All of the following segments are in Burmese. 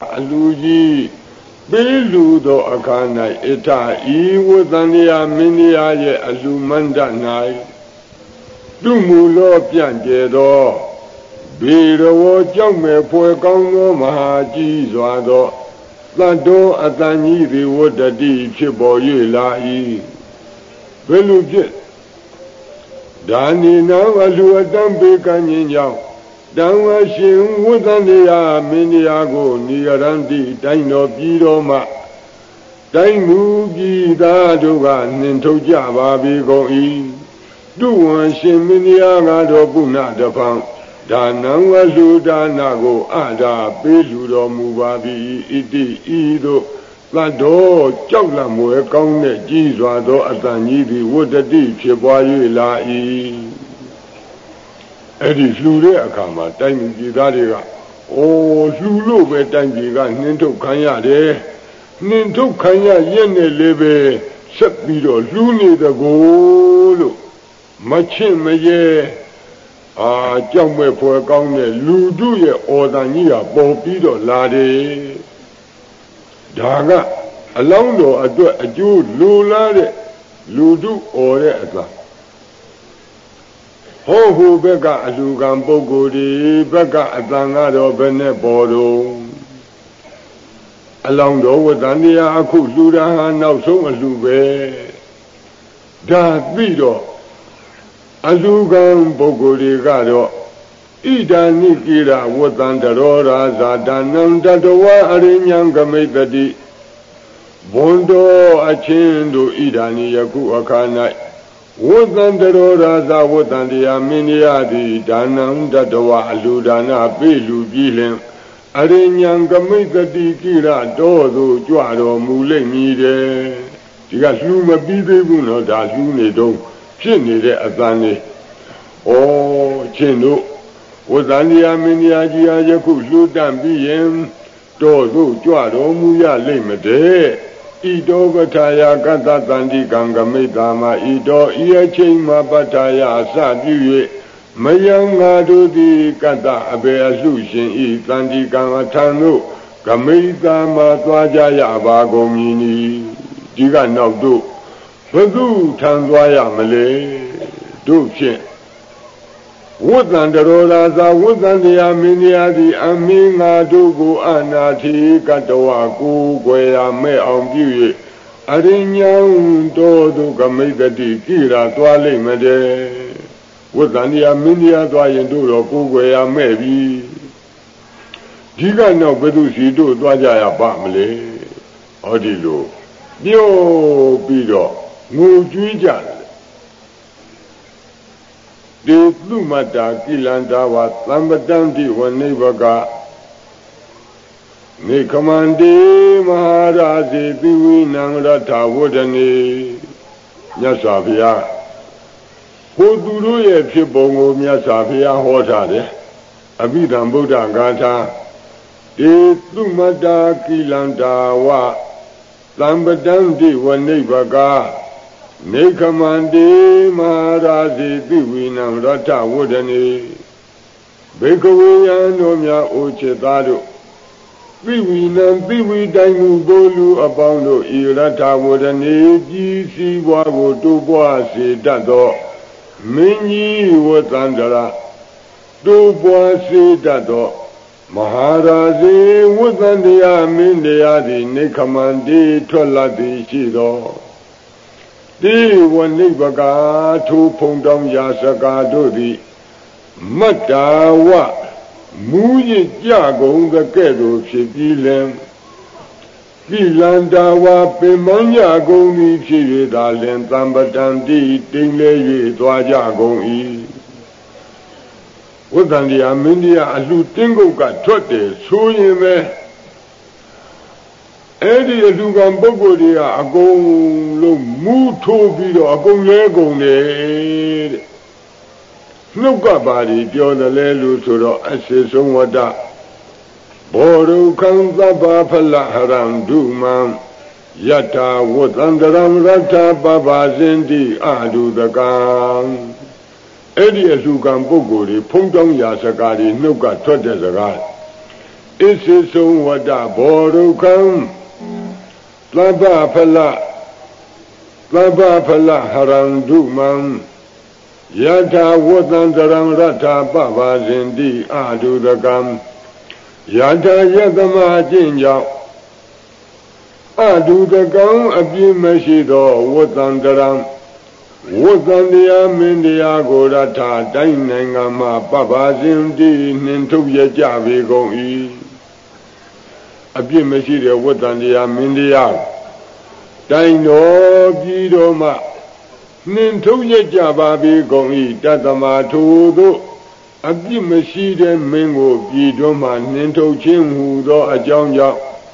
အလူကြီးပေးလူသောအခါ၌ဣထဤဝတ္တန္တရာမင်းတရားရဲ့အလူမန္တ၌သူမူလောပြန့်ကျဲသောဘေရဝကြောင့်မဲ့ဖွယ်ကောင်းသောမဟာကြီးစွာသောသတ္တောအတန်ကြီးသည်ဝတ္တတိဖြစ်ပေါ်၍လာ၏ဘယ်လိုဖြစ်ဒါနိနောအလူအတံပေကံခြင်းကြောင့်တံဝရှင်ဝတ္တန္တရာမင်းတရားကိုနိရန္တိတိုင်းတော်ပြည်တော်မှတိုင်းမူပြည်သားတို့ကနှင်ထုတ်ကြပါပြီကုန်၏တုဝံရှင်မင်းတရားကတော့ပုဏ္ဏတဖန်ဒါနံဝလူဒါနကိုအာဒါပေးလူတော်မူပါပြီဣတိဤသို့သတ္တောကြောက်လန့်မွယ်ကောင်းတဲ့ကြီးစွာသောအတန်ကြီးသည်ဝတ္တတိဖြစ်ပွား၍လာ၏အဲ့ဒီလှူတဲ့အခါမှာတိုင်းပြည်သားတွေကလှူလို့ပဲတိုင်းပြည်ကနှင်းထုတ်ခံရတယ်နှင်းထုတ်ခံရရဲ့နဲ့လည်းပဲဆက်ပြီးတော့လှူနေတကိုလို့မချင့်မရဲကြောက်မဲ့ဖွယ်ကောင်းတဲ့လူတို့ရဲ့အော်တန်ကြီးကပေါ်ပြီးတော့လာတယ်ဒါကအလောင်းတော်အတွက်အကျိုးလိုလားတဲ့လူတို့အော်တဲ့အသာဟိုဘက်ကအလူကံပုဂ္ဂိုလ်ဒီဘက်ကအတန်ကတော့ဘယ်နဲ့ပေါ်တော့အလောင်းတော်ဝတ္တန္တရာအခုလူရဟာနောက်ဆုံးအလူပဲဒါပြီးတော့အလူကံပုဂ္ဂိုလ်တွေကတော့ဣဒာနိကိရဝတ္တန္တရောရာဇာဒါနံတတဝအရိညာံကမိတ္တိဘွန်တော်အချင်းတို့ဣဒာနိယခုအခါ၌ဝတ္တန္တရောရာဇဝတ္တန္တရာမင်းရသည်ဒါနံတတဝအလူဒါနပေးလူပြီးလင်အရိညာံကမိတ္တိကိရတော်သို့ကြွတော်မူလိမ့်မည်တဲ့ဒီကလှူမပြီးသေးဘူးနော်ဒါလှူနေတော့ဖြစ်နေတဲ့အတန်လေးချင်းတို့ဝတ္တန္တရာမင်းရာကြီးအားယခုလှူတန့်ပြီးရင်တော်သို့ကြွတော်မူရလိမ့်မတဲ့ဣတောပထာယကတ္တတန္တိကံကမိတ္တာမဣတောဤအချိန်မှာပထာယအစပြု၍မယံငါတို့သည်ကတ္တအဘေအလှရှင်ဤတန္တိကံအထံတို့ကမိတ္တာမှာသွားကြရပါကုန်မည်နီဒီကနောက်တို့ဘယ်သူထံသွားရမလဲတို့ဖြင့်ဝတ္တန္တရောရာဇဝတ္တန္တရာမင်းတရားသည်အမင်းငါတို့ကိုအနာတိကတဝကိုွယ်ရမဲ့အောင်ပြု၍အရိညာတော်သူကမိတ္တိကိရာသွားလိမ့်မတဲ့ဝတ္တန္တရာမင်းတရားသွားရင်တို့တော့ကိုွယ်ရမဲ့ပြီဒီကနောက်ဘယ်သူစီတို့သွားကြရပါမလဲဟောဒီလိုပြောပြီးတော့ငိုကြွေးကြတယ်ဒေသုမတ္တာကိလန္တာဝသံပတံတိဝနိဗ္ဗကနေခမန္တိမဟာရာဇေတိဝိနံရထဝဒနေမြတ်စွာဘုရားဟိုသူတို့ရဲ့ဖြစ်ပုံကိုမြတ်စွာဘုရားဟောထားတယ်အဘိဓမ္ဗုဒ္ဓဂါထာဒေသုမတ္တာကိလန္တာဝသံပတံတိဝနိဗ္ဗကနေခမန္တိမဟာရာဇေတိဝိနံရထဝဒနေဘေကဝေယံတို့များအိုချစ်သားတို့သိဝိနံသိဝိတိုင်းမူဘိုလ်လူအပေါင်းတို့ဤရထဝဒနေကြီးစီးပွားကိုတိုးပွားစေတတ်သောမင်းကြီးဝတ္တန္တရာတိုးပွားစေတတ်သောမဟာရာဇေဝတ္တန္တရာမင်းတရားသည်နေခမန္တိထွက်လာသည်ရှိသောဒီဝနိဗ္ဗကထိုဖုံတောင်းရာစကားတို့သည်မတ္တာဝမူရကြကုန်တဲ့ကဲ့သို့ဖြစ်ပြီးလင်ကိလန္တာဝပင်မညကုန်သည်ဖြစ်၍သာလင်သံပတံတိတိမ်လဲ၍သွားကြကုန်၏ဝတ္တန္တရာမင်းတရားအလှတင်းကုတ်ကထွက်တယ်ဆိုရင်ပဲအဲ့ဒီအလူကံပုဂ္ဂိုလ်တွေကအကုန်လုံးမူးထိုးပြီးတော့အကုန်လဲကုန်တယ်တဲ့နှုတ်ကပါရီပြောတယ်လဲလို့ဆိုတော့အစေဆုံးဝတ္တဘောရုခံသဗ္ဗဖလဟရံဒုမံယတ္တာဝတ္တန္တရံရတ္ထပပဇင်တိအာဒုတကံအဲ့ဒီအလူကံပုဂ္ဂိုလ်တွေဖုံးတောင်းရာစကားတွေနှုတ်ကထွက်တဲ့စကား Isisum Wada Borukam Laba Phala Haranduman Yata Wadandaram Rata Baba Zindi Adu the Gam Yata Yadama Jinja Adu the Gam Abhi Mashido Wadandaram Wadandia Mindia Gorata Dainangama Baba Zindi Nintu Yajavi Goi Abhi Mashido Wadandia Mindia Daino Bidoma Nintu Yajavi Goi Tatama Tudo Abhi Mashido Mingo Bidoma Nintu Chimhudo Ajanja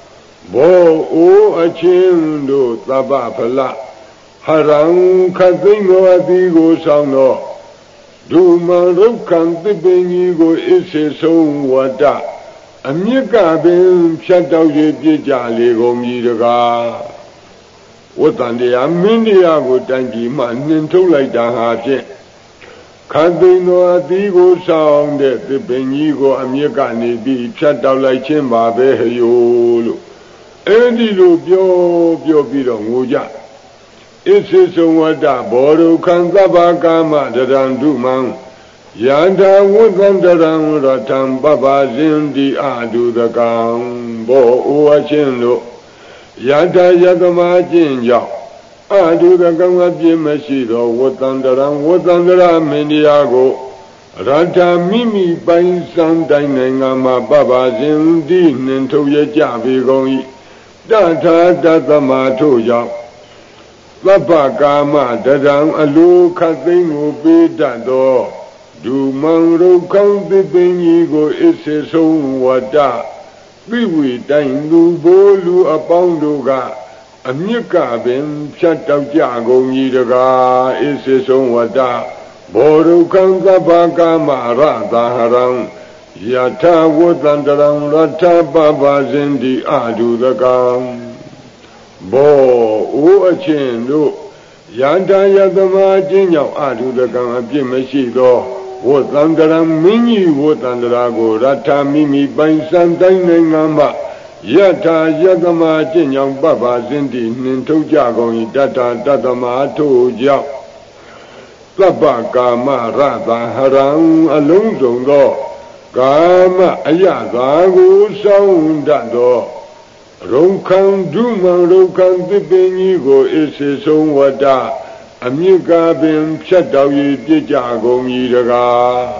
Bo O Achindo Tabapala Harang Katingo Adigo Sano Duma Rukan Tibinigo Isiso Wada Amika Bim Shatao Yejali Gomidaga Watandi Amindia Gutangi Maninto like the Haji Katino Adigo Sound that the Benigo Amikani be Shatao like Chimba Behayolo Andy Bio Bido Muja Isisum Wada Boru Kanzabakama Dadanduman Yanda Wudandaram Ratam Baba Zindi Adu the Gam Bo Uachindo Yada Yadama Jinja Adu the Gama Jimasido Wudandaram Mindiago Rata Mimi Bainsan Dainangama Baba Zindi Ninto Yajavi Goi Data Datama Toja Lapa Gama Dadam Alu Katingu Bidado Dumang Rukang Bibinigo Isiso Wada Biwi Daingu Bolu Aponduga Amika Bim Chatau Jago Nidaga Isiso Wada Borukang Gama Rata Harang Yata Wadandaram Rata Baba Zindi Adu the Gam Bo Uachindo Yanda Yadama Jinyao Adu the Gam Abhimashido Wadandaram Mini Wadandarago Rata Mimi Bainsan Dainangamba Yata Yadama Jinyao Baba Zindi Ninto Jago Data Dadama Toja Lapa Gama Rata Harang Alonzo Gama Ayadago Sound Dado Rokang Duma Rokang Bibinigo Isiso Wada Amika Bim Chatao Yajago Nidaga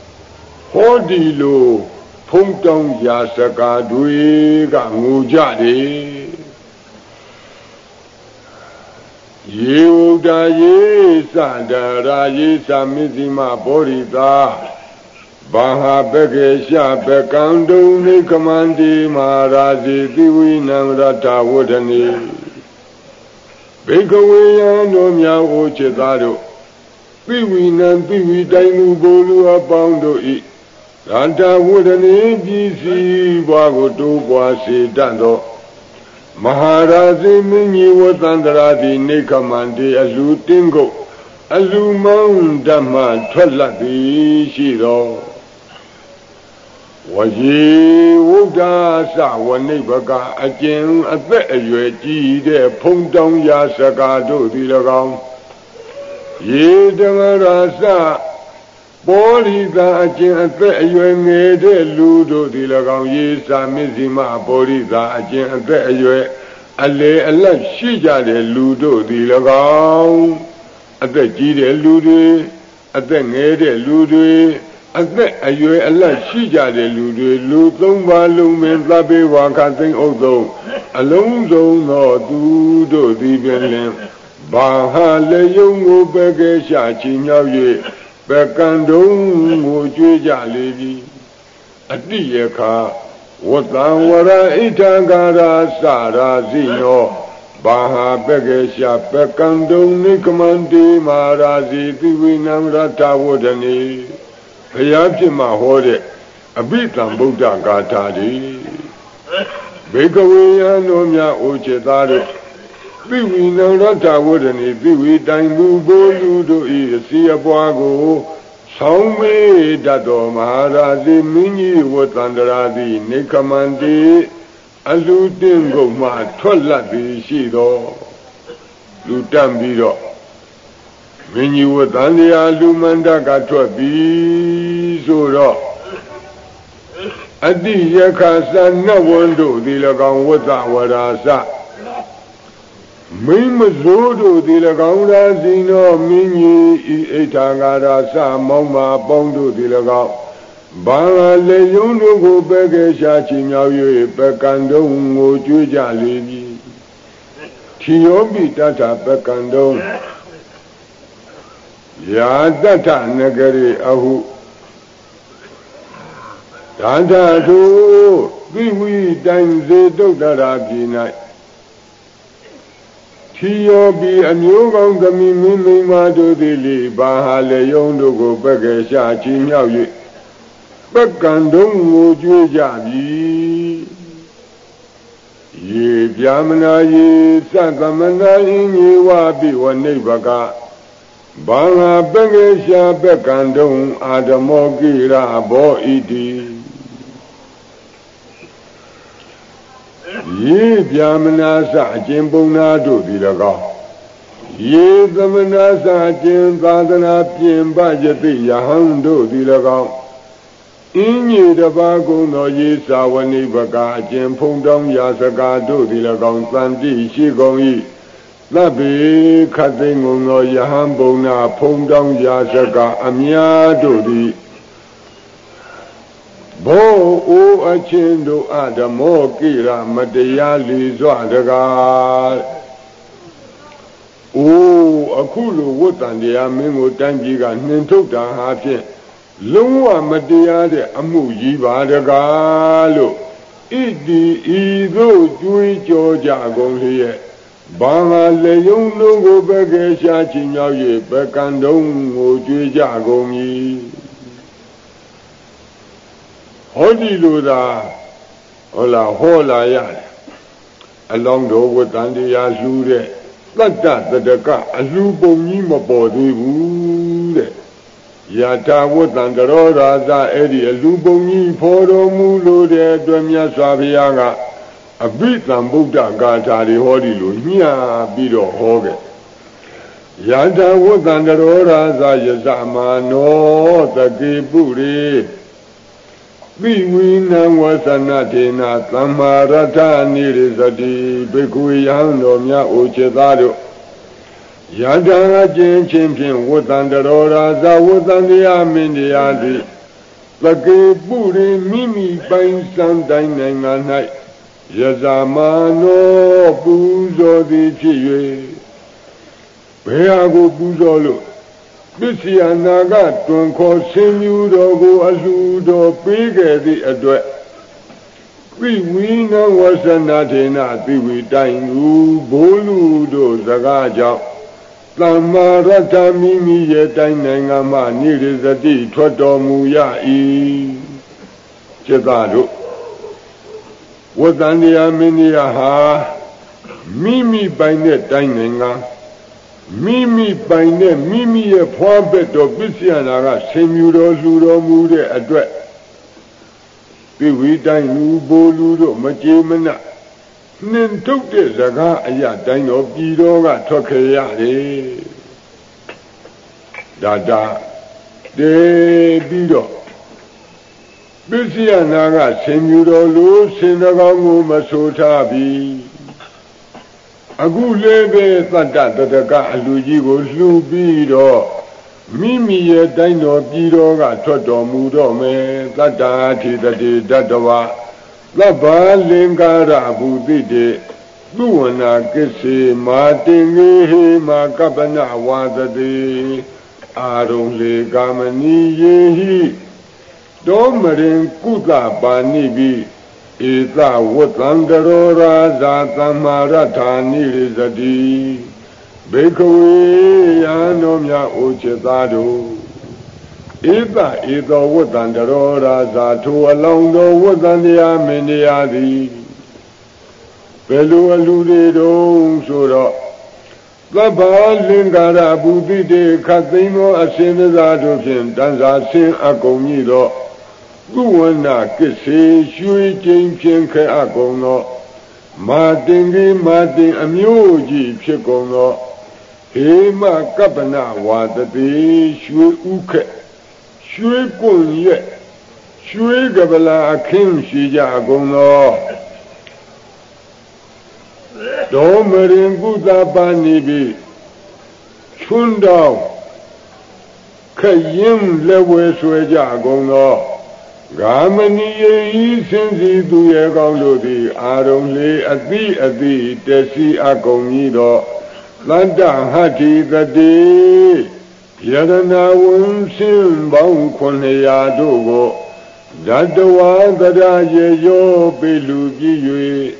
Hodilo Pungtong Yasaka Duiga Mujadi Yoda Yesa Dara Yesa Mizima Borita Baha Bekesha Bekando Nikamandi Maharaji Diwinam Rata Wodani Bekawaya Nomya Ochedado Diwinam Diwi Dainu Bolu Abondo I Rata Wodani Bisi Bagoto Boasi Dando Maharaji Mini Watandaradi Nikamandi Alutingo Alumang Dhamma Twalati Shiro Waji Wuda Sawane Baga Ajin a bit a Yuji de Pungdong Yasaka do the Lagam Ye Damarasa Borida Ajin a bit a Yue de Ludo the Lagam Ye Samizima Borida Ajin a bit a Yue Ale Allah Shija de Ludo the Lagam at the G de Ludo at the Nede Ludo At that, you Allah Shija de Ludu, Lutum Valum and Labe Wakating Odo, alone no do the Benlem, Baha Leyungo Begesha Chinaye, Bekandum Mujuja Levi, at the Yaka, Watawara Itagara Sara Zino, Baha Begesha, Bekandum Nikamandi Marazi, Divinam Rata Wodani. Payapima Hode, a bit on Buddha Gatadi. Bekawaya Nomya Ochedare, Biwina Rata Wodani, Biwi Dainu Bolu do E, see a Boago, ဆောင်မေတတ်တော်မဟာရာဇီမင်းကြီးဝတ္တန္တရာသည်နေခမန္တိအလူတင်ကုန်မှထွက်လတ်သည်ရှိသောလူတတ်ပြီးတော့မင်းကြီးဝတ္တန္တရာလူမန္တကထွက်ပြီးဆိုတော့အတ္တိယခသနဝန္တို့သည်၎င်းဝတ္တဝရာစမိမဇိုးတို့သည်၎င်းရာဇီနောမင်းကြီးဤအိဋ္ဌာဂါရာစမောင်းမာပေါင်းတို့သည်၎င်းဘာလေယုံတို့ကိုပဲ့ခဲ့ရှာချီမြောက်၍ပကံတုံးကိုကျွေးကြလေပြီထီယောပိတ္ထပကံတုံးယာတ္ထနဂရေအဟုဒါထထုပိဝိတိုင်စေတုတ်တရာပြည်၌ထီယောပိအမျိုးကောင်းသမီးမင်းမိန်းမတို့သည်လေဘာဟာလေယုံတို့ကိုပဲ့ခဲ့ရှာချီမြောက်၍ပကံတုံးကိုကျွေးကြပြီရေပြာမနာရေသသမနာအင်းကြီးဝပိဝနိဗ္ဗကဘာငါပကေရှာပကံတုံအာဓမောကိရဘောဣတိရေပြာမနာစအကျဉ်ပုံနာတို့သည်၎င်းရေသမနာစအကျဉ်သာသနာပြင်ပယတိယဟံတို့သည်၎င်းအင်းကြီးတပါးကုန်သောရေစာဝနိဗ္ဗကအကျဉ်ဖုံတောင်းရာစကားတို့သည်၎င်းသံတိရှိကုန်၏သဗ္ဗေခတ်သိငုံသောယဟံဘုံနာဖုံတောင်းရာစကားအများတို့သည်ဘောအိုအချင်းတို့အဓမောကိရမတရားလီစွာတကားအိုအခုလိုဝတ္တန်တရားမင်းကိုတန်းကြီးကနှင်ထုတ်တာဟာဖြင့်လုံးဝမတရားတဲ့အမှုကြီးပါတကားလို့ဣတိဤသို့ကြွေးကြောကြကုန်လျက်ဘာငါလေယုံလုံးကိုပဲ့ခဲ့ရှာချီမြောက်၍ပကံတုံးကိုကြွေးကြကုန်မည်ဟောဒီလိုသာဟုတ်လားဟောလာရတယ်အလောင်းတော်ဝတ္တန်တရားလှူတဲ့တတ္တတတကအလှူပုံကြီးမပေါ်သေးဘူးတဲ့ယထာဝတ္တံတရောရာဇအဲ့ဒီအလူပုံကြီးဖော်တော်မူလို့တဲ့အတွက်မြတ်စွာဘုရားကအဘိဓမ္ဗုဒ္ဓဂါထာတွေဟောဒီလိုညှာပြီးတော့ဟောခဲ့ယထာဝတ္တံတရောရာဇယဇမာနောတကေပုရိပိဝိနံဝသနတေနသမ္မာရထနိရိသတိဘိက္ခုယံတော်မြတ်အိုจิตသားတို့ယတံအကျဉ်ချင်းဖြင့်ဝတ္တန္တရောရာဇဝတ္တန္တရားမင်းတရားသည်သကေပုရိမိမိပိုင်စံတိုင်းနိုင်ငံ၌ယဇမာနောပူဇော်သည်ဖြစ်၍ဘယ်ဟာကိုပူဇော်လို့ပစ္စယနာကတွင်ခေါ်ဆင်းမြူတော်ကိုအလှူတော်ပေးခဲ့သည့်အတွက်ပိဝိနဝဆနာထေနသိဝိတိုင်လူဘိုးလူတို့စကားကြောင့်သမ္မာရတ္ထမိမိရဲ့တိုင်းနိုင်ငံမှနိရိသတိထွက်တော်မူရ၏จิตသားတို့ဝတ္တန်တရားမင်းတရားဟာမိမိပိုင်တဲ့တိုင်းနိုင်ငံမိမိပိုင်တဲ့မိမိရဲ့ဖွားဘက်တော်ပစ္စယနာကဆင်မြူတော်လှူတော်မူတဲ့အတွက်ပိဝိတိုင်းလူဘိုလ်လူတို့မကြေမနပ်နှင်ထုတ်တဲ့စကားအရာတိုင်းတော်ပြည်တော်ကထွက်ခဲ့ရတယ်ဒါတေပြီးတော့ပစ္စယနာကဆင်မြူတော်လူဆင်တော်ကောင်းကိုမဆိုထားပြီအခုလည်းပဲသတ္တတတကအလူကြီးကိုလှူပြီးတော့မိမိရဲ့တိုင်းတော်ပြည်တော်ကထွက်တော်မူတော့မယ်သတ္တာထိတတိတတဝသဗ္ဗလင်္ကာရဘူတိတေသုဝနာကိစေမာတင်ငေဟေမာကပ္ပနဝါသတိအာရုံလေကာမဏီယေဟိတောမရင်ကုသပါဏိပိဧသဝတ္တံတရောရာဇာသမ္မာရထာနိရိသတိဘေကဝေယံတော်မြတ်အိုจิตသားတို့ဧသောဝတ္တံတရောရာဇာထိုအလောင်းတော်ဝတ္တံတရားမင်းတရားသည်ဘယ်လိုအလူတွေတုံးဆိုတော့ Labba Lingara Buddhi de Katino Asinada Dupin, Danza Sin Agonido, Guana Kisi, Shui Jin Pienke Agono, Martingi Martin Amuji Picono, Hema Kapana Wadadi, Shui Uke, Shui Gunye, Shui Gabala Akim Shija Agono. Domarin Buddha Banibi Chundao Kayim Lewe Sweja Gono Gamani Ye Sensi Duye Gaulodi Aronle Adi Desi Agonido Landa Hati Dadi Yadana Wunsin Bang Koneya Dogo Dadawa Dada Yo Belugi Yue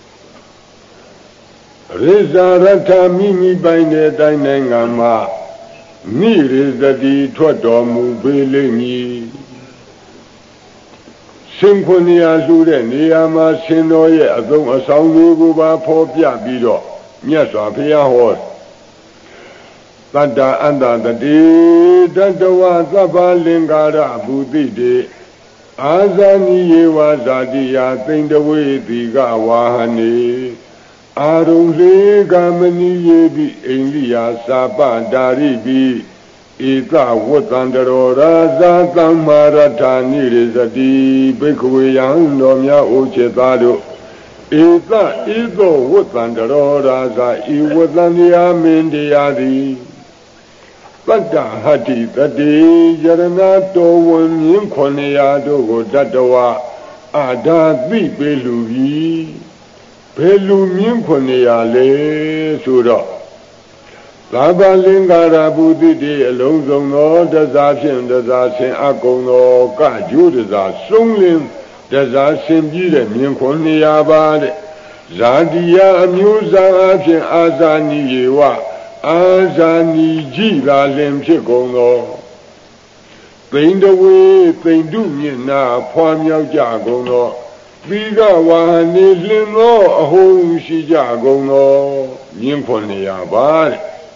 Rizarata Mimi Bine Dinangama Nirizadi Twadomu Beleni Symphonia Zure Niama Sinoye Adon Asanguba Popia Bido Nyasa Pia Horse Tanda Anda the Dandawa Zaba Lingara Buddhi de Azani Yewa Zadia Think the way Diga Wahani Arunle Gamani Yebi India Saba Daribi Ita Wotandero Raza Tamaratani Rizadi Bekuyan Nomya Uchetado Ita Igo Wotandero Raza Iwotania Mendiadi Bada Hati Tadi Yaranato One Yinkoneado Dadawa Ada Bibeluvi Pelu Minkonia le Sura Laba Lingara Buddhi de Alonso, Dazashin Agono, Gaju, Sunglim, Dazashin Gide, Minkonia Bade, Zadia, Amusa, Azani Yewa, Azani Gila Lem Chigono. Think the way, think do me now, Pamia Jagono. Biga Wahani Lino, a home Shijagono, Yinkonia Bade.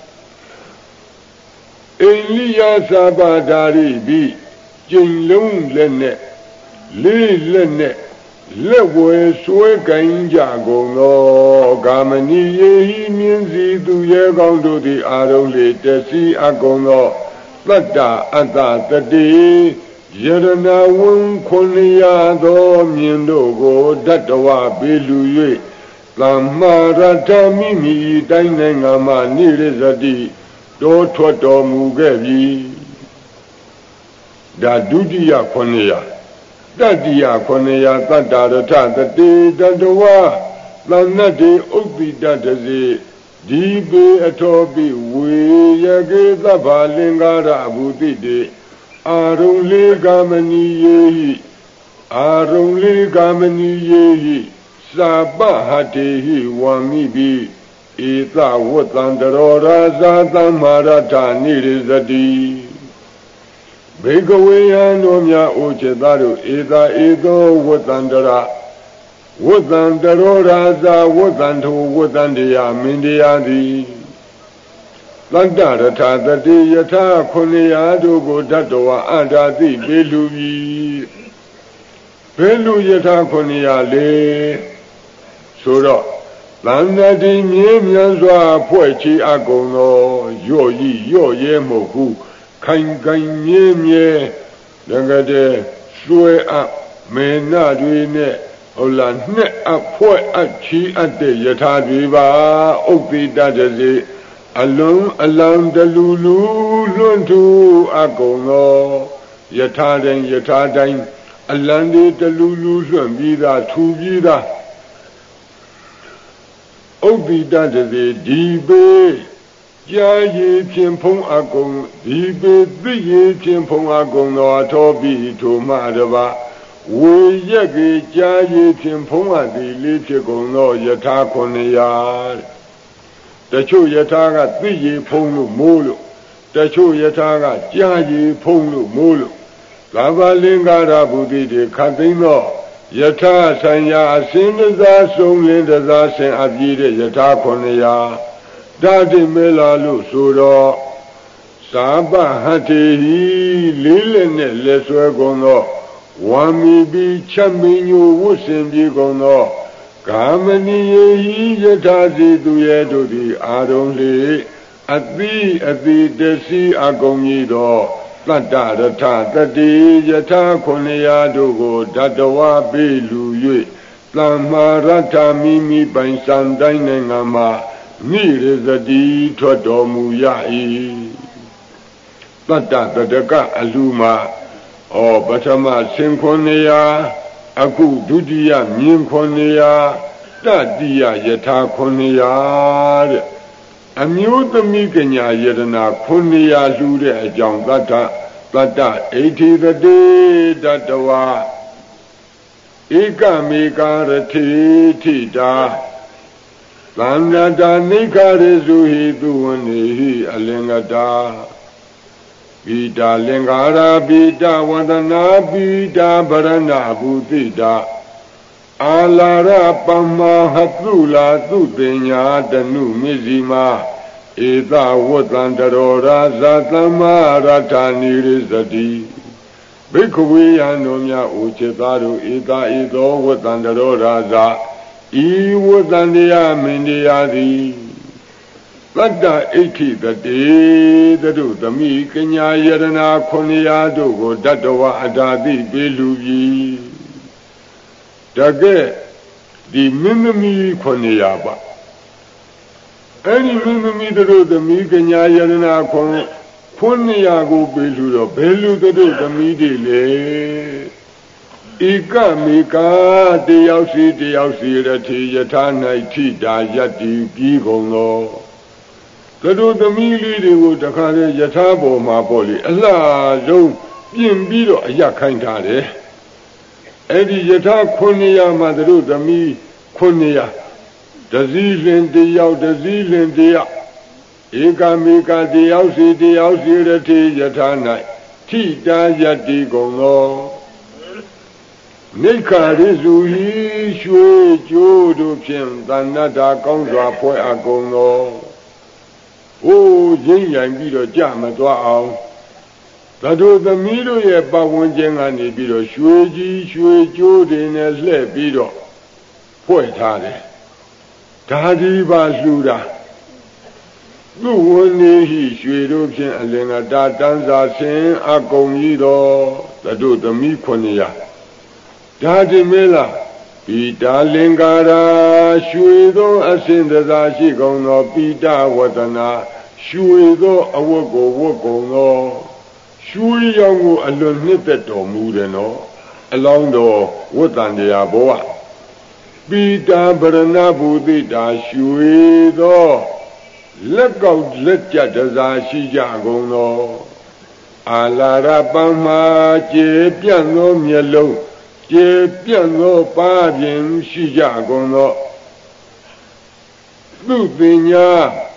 Elia Sabadari B. Jin Lung Lene, Li Lene, Lewe Swegain Jagono, Gamani Ye Minzi do Yegondo the Arole, Desi Agono, Bada Ada the day. Yerana Wun Konia do Mindogo Datawa Beluye Lamarata Mimi Dainangama Nirizadi Do Toto Mugevi Da Dudia Konia Dadia Konia Tadarata the day Dadawa Lanade Obi Dadazi Dibe Atobi We Yage the Balingara Abudide Arunli Gamani Yehi, Sabahatehi Wamibi, Ita Wotandara Zata Marata Nirizadi. Begawaya Nomya Uchedaru, Ida Edo Wotandara, Wotandaro Raza, Wotanto Wotandia Mindiadi. Landara Tata de Yata Koneado Godatoa Adati Beluvi Belu Yata Koneale Sura Landadi Mianzwa Poechi Agono Yo Yemoku Kain Mie Langade Sue up Menadine Olan Ne up Poe at Chi at the Yata Viva Opi Dadazi Along the Lulu Luntu Agono Yatadain Alandi the Lulu Vida Tuvida Obida de Dibe Jaye Pimpong Agon Dibe Biye Pimpong Agono Atobi to Madava We Yagi Jaye Pimpong Adi Lichigono Yatakonia The Chu Yataga Biyi Ponglu Mulu, the Chu Yataga Jayi Ponglu Mulu, Lava Lingara Buddhi de Kadino, Yata Sanya Asinaza Sung Lindaza Sen Abide Yata Koneya, ဒါတင်မဲလာလို့ဆိုတော့သာပဟတ္တိလေးလက်နဲ့လက်ဆွဲကုန်သောဝါမီပြီးချက်မင်းညိုဝတ်ဆင်ပြေကုန်သောကာမဏိယေယထာစီသူရဲ့တို့သည်အာရုံလေအတိတစီအကုန်ကြီးသောတတ္တရထတတိယထာ900တို့ကိုဓတ္တဝါပေးလူ၍သမ္မာရထမိမိပိုင်စံတိုင်းနိုင်ငံမှာနိရဇတိထွက်တော်မူရ၏တတ္တတတကအလူမှာပထမဆင်900အခုဒုတိယမြင်900တတိယယထာ900တဲ့အမျိုးသမီးကညာယတနာ900လူတဲ့အကြောင်းတတ္တဣဋ္ဌိတတေတတဝါဧကမေကာရထေထိတာသန္နတာနိခရေစုဟိသူဝနေဟိအလင်္ကတာပိတာလင်္ကာရာပိတာဝဒနာပိတာဗရဏဘူတိတာအာလာရပမဟတုလာသူပညာတနုမစ္စည်းမာဧသဝတ္တံတရောရာဇသမ္မာရထနိရိဇတိဘိက္ခဝေယံတို့များဥจิตသားတို့ဧသဧသောဝတ္တံတရောရာဇဤဝတ္တံတရားမင်းတရားသည်တတ္တဣဋ္ဌိတတေတတို့သမိကညာယရဏ900တို့ကိုဓတ္တဝအတာတိပေးလူပြီတကဲ့ဒီမင်းသမီး900ပါအဲ့ဒီမင်းသမီးတို့သမီးကညာယရဏ900ကိုပေးလူတော့ဘယ်လူတို့သမီးတွေလဲဧကမေကာတယောက်စီရထေယထာ၌ထိတာယတ္တိပြီးကုန်သောတို့သမီးလေးတွေကိုတခါလေယထာပေါ်မှာပေါ့လေအလှဆုံးပြင်ပြီးတော့အယက်ခိုင်းထားတယ်အဲ့ဒီယထာ900မှာတို့သမီး900တစည်းလင်တယောက်ဧကမေကာတယောက်စီရထေယထာ၌ထိတာယတ္တိကုန်သောနိခရိစုဟိရွှေကြိုးတို့ဖြင့်သန္နတာကောင်းစွာဖွဲ့အပ်ကုန်သောရင်းရိုင်ပြီးတော့ကြမသွားအောင်တို့သမီးတို့ရဲ့ပတ်ဝန်းကျင်ကနေပြီးတော့ရွှေကြီးရွှေကြိုးတွေနဲ့လှည့်ပြီးတော့ဖွဲ့ထားတယ်ဒါဒီပါလှူတာသူဝနေဟိရွှေတို့ဖြင့်အလင်္ကတာတန်းစာဆင်အကုန်ကြီးတော်တို့သမီး900ဒါဒီမဲလားပိတာလင်္ကာရာရွှေသောအစင်တစားရှိကုန်သောပိတာဝတနာရွှေသောအဝတ်ကိုဝတ်ကုန်သောရွှေရောင်ကိုအလွန်နှစ်သက်တော်မူတယ်နော်အလောင်းတော်ဝတ္တန်တရားဘောပိတာဗရဏဘူတိတာရွှေသောလက်ကောက်လက်ကြတစားရှိကြကုန်သောအာလာရပမ္မာကျေပြန့်သောမျက်လုံးကျေပြန့်သောပါးပြင်ရှိကြကုန်သောသူပညာ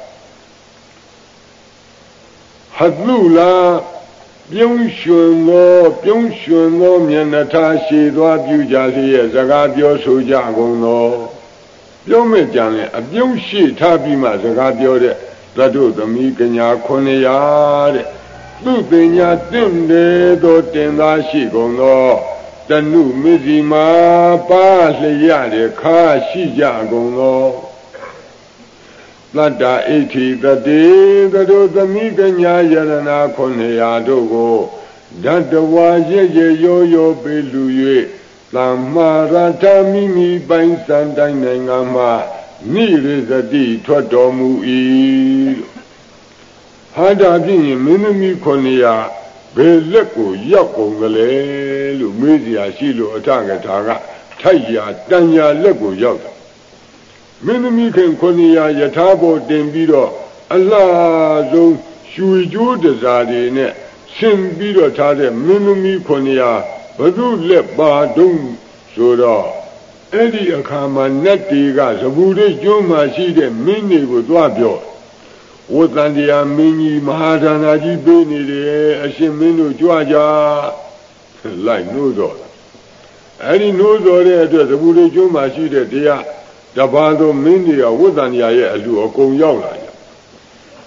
ဟတုလာပြုံးရွှင်သောမျက်နှာထားရှိသွားပြုကြလျက်စကားပြောဆိုကြကုန်သောပြောမဲ့ကြံလေအပြုံးရှိထားပြီးမှစကားပြောတဲ့တို့သမီးကညာ900တဲ့သူပညာတင့်တယ်သောတင်သားရှိကုန်သောတနုမစ္စည်းမာပါလျက်တဲ့ခါရှိကြကုန်သောတတ္တဣဋ္ဌိတတေတို့သမီးကညာယရဏ900တို့ကိုဓတ္တဝါရဲ့ရောပေးလူ၍သမ္မာရထမိမိပိုင်စံတိုင်းနိုင်ငံမှာနိရဇတိထွက်တော်မူ၏ဟာဒါဖြင့်မင်းသမီး900ဘယ်လက်ကိုရောက်ကုန်ကြလဲလို့မေးစရာရှိလို့အထကထာကထိုက်ရာတန်ရာလက်ကိုရောက်တာမင်းသမီးခင်900ယထာပေါ်တင်ပြီးတော့အလားဆုံးရွှေကြိုးတစားတွေနဲ့ဆင်ပြီးတော့ထားတဲ့မင်းသမီး900ဘသူလက်ပါတုံးဆိုတော့အဲ့ဒီအခါမှာနတ်တွေကသဘူရိတ်ကျွန်းမှာရှိတဲ့မင်းတွေကိုသွားပြောဝတ္တန်တရားမင်းကြီးမဟာဒါနာကြီးပေးနေတယ်အရှင်မင်းတို့ကြွကြလိုက်နှိုးတော်အဲ့ဒီနှိုးတော်တဲ့အတွက်သဘူရိတ်ကျွန်းမှာရှိတဲ့တရားတပါးသောမင်းတွေကဝတ္တန်တရားရဲ့အလူအကုန်ရောက်လာကြ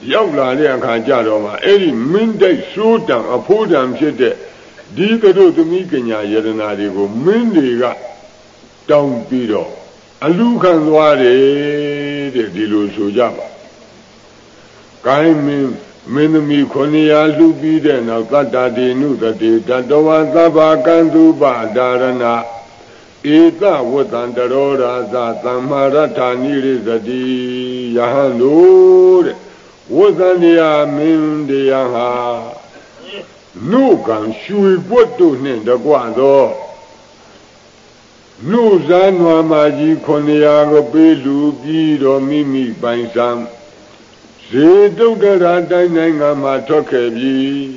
ရောက်လာတဲ့အခါကျတော့မှအဲ့ဒီမင်းတိုက်စိုးတံအဖိုးတံဖြစ်တဲ့ဒီတို့သမီးကညာယရနာတွေကိုမင်းတွေကတောင်းပြီးတော့အလူခံသွားတယ်တဲ့ဒီလိုဆိုကြပါကိုင်းမင်းသမီး900လူပြီးတဲ့နောက်သတ္တတိနုတတိတတဝသဗ္ဗကံသူပဒါရဏဧတဝတ္တံတရောရာဇသမ္မာရထာနိရိသတိယဟန်တို့တဲ့ဝဇ္ဇန္တရာမင်းတရားဟာနုကံရွှေပွတ်တို့နှင့်တကွသောနုဇာနွားမကြီး900ကိုပေးလူပြီးတော့မိမိပိုင်စံဇေတုဒ္ဒရာတိုင်းနိုင်ငံမှာထွက်ခဲ့ပြီ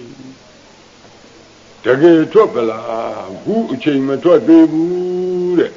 တကယ်ထွက်ပလားခုအချိန်မထွက်သေးဘူးတဲ့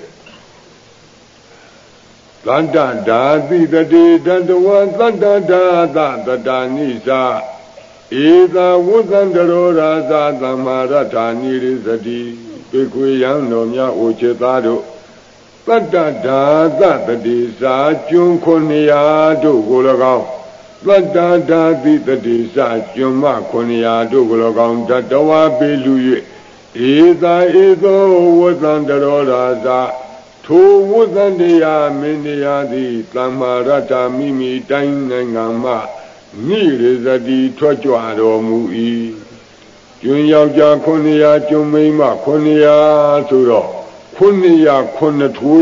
သတ္တဓာတိတတေတတဝသတ္တဓာသတတနိသာဧသာဝဇ္ဇန္တရောရာဇသမ္မာရထာနိရိသတိဘေခွေယံတော်များအိုချေသားတို့သတ္တဓာသတတေစာကျွန်း900တို့ကို၎င်းသတ္တဓာတိတတေစာကျွန်းမ900တို့ကို၎င်းတတဝပေလူ၍ဧသာဧသောဝဇ္ဇန္တရောရာဇထိုဝဇ္ဇန္တရာမင်းတရားသည်သမ္မာရတ္တမိမိတိုင်းနိုင်ငံမှနိရိဇတိထွက်ကြွတော်မူ၏ကျွန်းယောက်ျား900ကျွန်းမိန်းမ900ဆိုတော့900ထွေ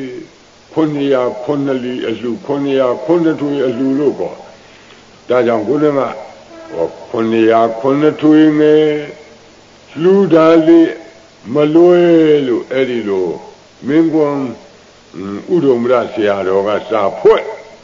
900လီအလှ900ထွေအလှလို့ပေါ့ဒါကြောင့်ကိုယ်က900ထွေငယ်လူဒါလေးမလွဲလို့အဲ့ဒီလိုမင်းကွန်ဥဒုံမရဆရာတော်ကစာဖွဲ့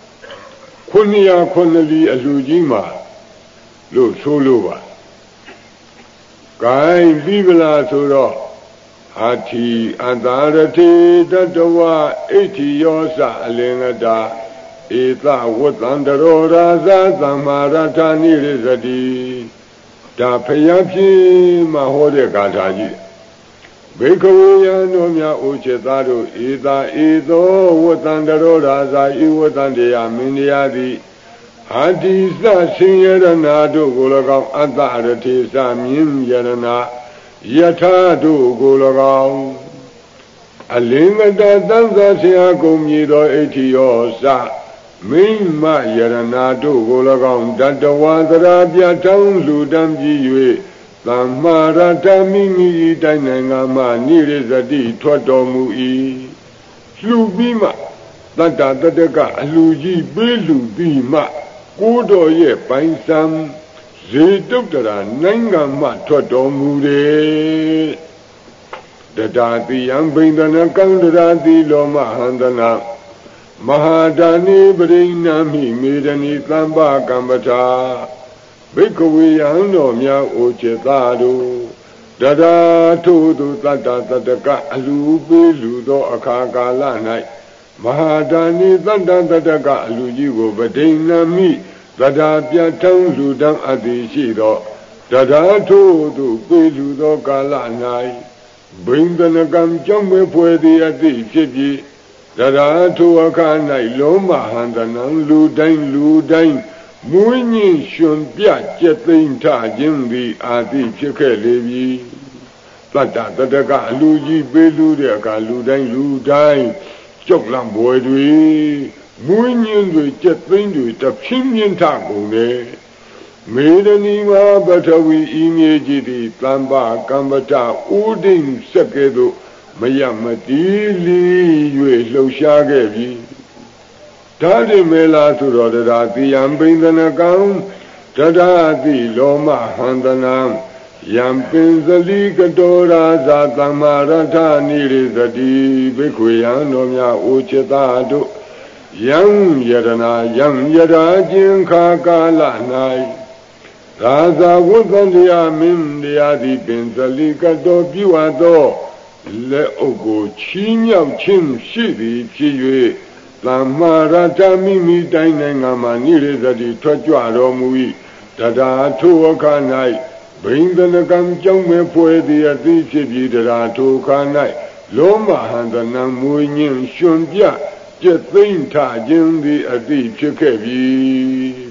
900လီအလှကြီးမှာလို့ဆိုလို့ပါဂိုင်းပြီးပလားဆိုတော့အာတိအန္တရတိတတဝဣတိယောစအလင်္ဂတာဧသဝတ္တန္တရောရာဇသမ္မာရထာနိရိသတိဒါဖျားပြင်းမှာဟောတဲ့ဂါထာကြီးဘေကဝေယံတို့များအိုချေသားတို့ဧသာဧသောဝတ္တန္တရောရာဇဤဝတ္တန္တရာမင်းတရားသည်အာတိသဆင်းရဏတို့ကို၎င်းအတ္တရတိသမြင်းယရဏယထာတို့ကို၎င်းအလင်္ဂတသံသာဆရာကုန်မြည်သောဣတိယောစမိမ္မယရဏတို့ကို၎င်းတတဝါသရာပြထောင်းလူတံပြီး၍သမ္မာရတ္တမိမိတိုင်းနိုင်ငံမှနိရိဇတိထွက်တော်မူ၏လှူပြီးမှတတ္တတတကအလှူကြီးပေးလှူပြီးမှကိုးတော်ရဲ့ပိုင်စံဇေတုတ္တရာနိုင်ငံမှထွက်တော်မူတယ်တတာတိယံဘိန္ဒနာကံတရာတိလောမဟန္တနာမဟာဒါနိပရိဏာမိမေရဏီသံဃကမ္ပထာဘိက္ခဝေယံတော်များအိုချေသားတို့တတာထိုသူတတ္တတတကအလူပေးလူသောအခါကာလ၌မဟာဒါနိတတ္တတတကအလူကြီးကိုပဋိဏာမိသဒ္ဒါပြတ်ထောင်းလူတန်းအပ်သည်ရှိသောတတာထိုသူပေးလူသောကာလ၌ဘိန္ဒနကံကြောင့်ပဲဖွယ်သည်အသည့်ဖြစ်ပြီးတတာထိုအခါ၌လောမဟန္တနံလူတိုင်းမွေးညင်းရှင်ပြကျက်သိမ်းထခြင်းသည်အာတိဖြစ်ခဲ့လေပြီတတ္တတတကအလူကြီးပေးလူတဲ့အခါလူတိုင်းကြောက်လန့်ဘွယ်တွေမွေးညင်းတွေကျက်သိမ်းတွေတဖြင်းဖြင်းထကုန်တယ်မေရဏီမာပထဝီဤမြေကြီးသည်တမ္ပကမ္ပတဥဒိဉ္စက်ကဲ့သို့မယမတိလီ၍လှုပ်ရှားခဲ့ပြီဒါဒီမေလာဆိုတော့တရာတိယံဘိန္ဒနကံတရာတိလောမဟန္တနံယံပင်စလိကတောရာဇာသမ္မာရထာနိရိသတိဘိက္ခွေယံတော်များအိုချေသားတို့ယံယရနာယံယရာခြင်းခါကာလ၌ရာဇဝတ္တန္တရာမင်းတရားသည်ပင်စလိကတောပြုအပ်သောလက်အုပ်ကိုချီးမြှောက်ခြင်းရှိသည်ဖြစ်၍သမ္မာရတ္တမိမိတိုင်းနိုင်ငံမှနိရိသတိထွက်ကြွတော်မူ၏တတာထိုအခါ၌ဘိန္ဒနကံကြောင့်ပဲဖွယ်သည်အသိဖြစ်ပြီးတရာထိုအခါ၌လောမဟန္တနံမွေညင်းရှင်ပြကျက်သိမ့်ထခြင်းသည်အသိဖြစ်ခဲ့ပြီ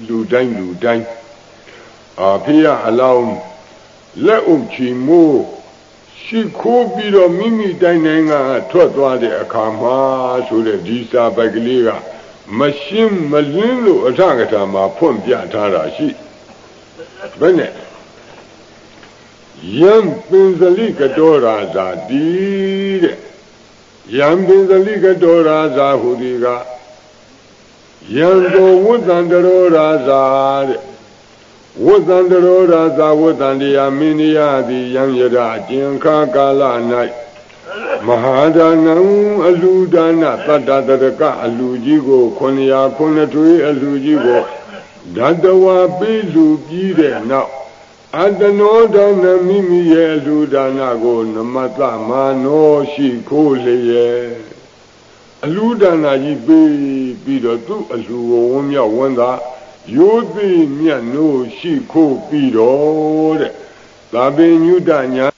လူတိုင်းဖေရအလောင်းလက်အုပ်ချီမိုးရှိခိုးပြီးတော့မိမိတိုင်းနိုင်ငံထွက်သွားတဲ့အခါမှာဆိုတဲ့ဒီစာပိုက်ကလေးကမရှင်းမလင်းလို့အထကထာမှာဖွင့်ပြထားတာရှိဘယ်နဲ့ယံပင်စလိကတောရာဇာတိတဲ့ယံပင်စလိကတောရာဇာဟူဒီကယံတော်ဝတ္တန္တရောရာဇာတဲ့ဝတ္တန္တရောရာဇာဝတ္တန္တရာမင်းရသည်ယံယရာအကျင်ခါကာလ၌မဟာဒါနံအလူဒါနတတ္တတရကအလူကြီးကို900ထွေးအလူကြီးကိုဓာတဝါပေးလူပြီးတဲ့နောက်အတနောဒါနမိမိရဲ့အလူဒါနကိုနမတမာနောရှိခိုးလျက်အလူဒါနကြီးပေးပြီးတော့သူ့အလူကိုဝန်းမြောက်ဝန်းသာရိုးသိမြတ်နိုးရှိခိုးပြီးတော့တဲ့သာပင်ညုတညာ